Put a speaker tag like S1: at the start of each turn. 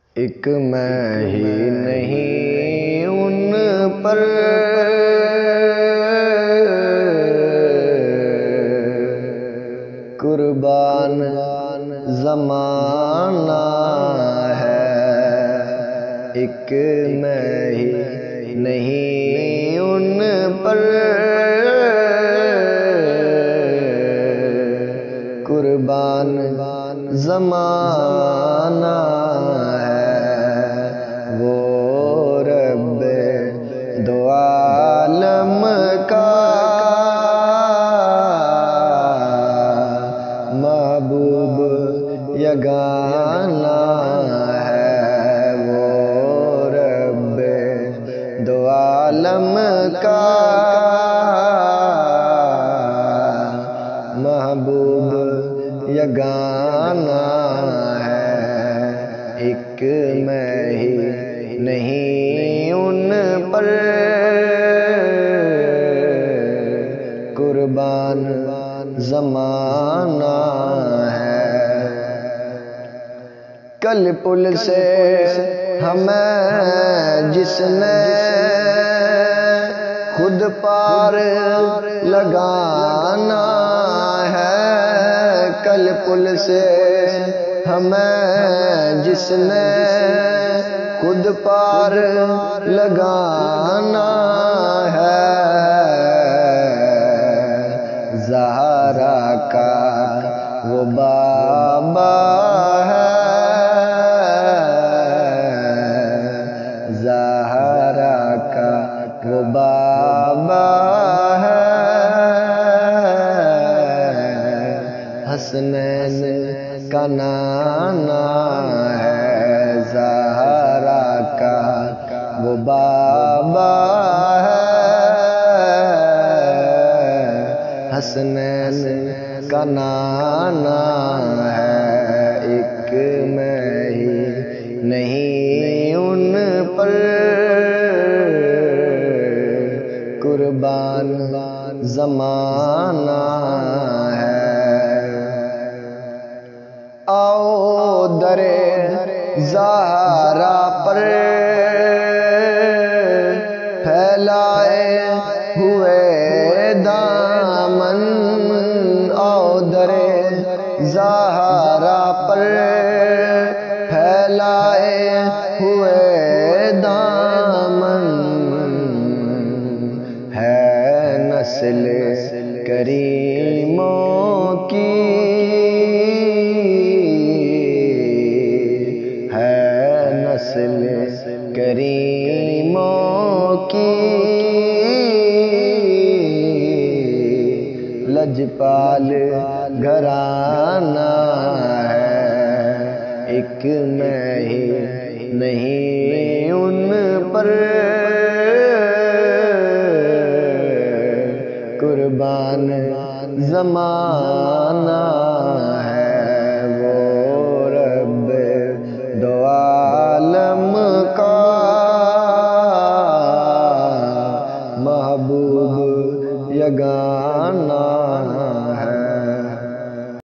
S1: ایک میں ہی نہیں ان پر قربان زمانہ ہے، ایک میں ہی نہیں ان پر قربان زمانہ ہے، وہ رب دو عالم کا محبوب یگانہ ہے، وہ رب دو عالم کا محبوب یگانہ ہے، ایک میں ہی نہیں ان پر قربان زمانہ ہے۔ کل پل سے ہمیں جس نے خود پار لگانا ہے، کل پل سے ہمیں جس نے خود پار لگانا ہے، زہرا کا وہ بابا ہے، زہرا کا وہ بابا ہے، حسنین کا نانا ہے، زہرا کا وہ بابا ہے، حسنین کا نانا ہے، ایک میں ہی نہیں ان پر قربان زمانہ ہے۔ آؤ در زہرا پر پھیلائے ہوئے دامن، آؤ در زہرا پر پھیلائے ہوئے دامن، ہے نسل کریموں کی، ہے نسل کریموں کی، لجپال گھرانہ ہے، ایک میں ہی نہیں ان پر قربان زمانہ